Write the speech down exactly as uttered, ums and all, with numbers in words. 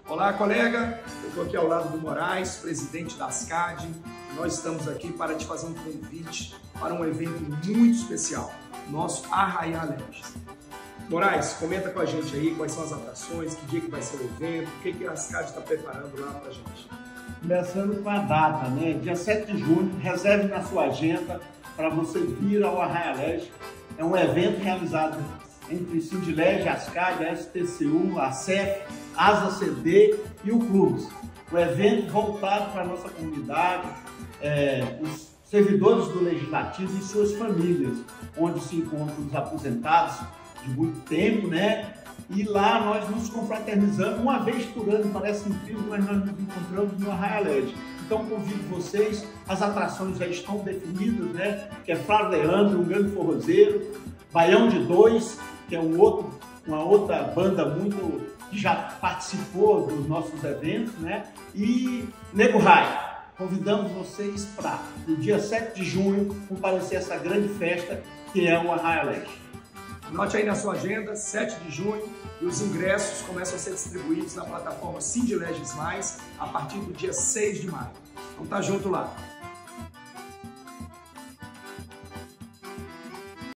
Olá, colega. Eu estou aqui ao lado do Moraes, presidente da Ascad. Nós estamos aqui para te fazer um convite para um evento muito especial, nosso Arraiá Legends. Moraes, comenta com a gente aí quais são as atrações, que dia que vai ser o evento, o que, que a Ascad está preparando lá para a gente. Começando com a data, né? Dia sete de junho, reserve na sua agenda para você vir ao Arraiá Legends. É um evento realizado entre Sindilege, Ascad, a S T C U, a C E F, Asa C D e o Clubes. O evento voltado para a nossa comunidade, é, os servidores do Legislativo e suas famílias, onde se encontram os aposentados de muito tempo, né? E lá nós nos confraternizamos uma vez por ano, parece incrível, mas nós nos encontramos no Arraiá Legends. Então convido vocês, as atrações já estão definidas, né? Que é Flávio Leandro, um grande forrozeiro, Baião de Dois, que é um outro, uma outra banda muito que já participou dos nossos eventos, né? E Nego Raio. Convidamos vocês para, no dia sete de junho, comparecer a essa grande festa que é o Arraiá Legends. Anote aí na sua agenda, sete de junho, e os ingressos começam a ser distribuídos na plataforma Sindilege Mais a partir do dia seis de maio. Então tá junto lá.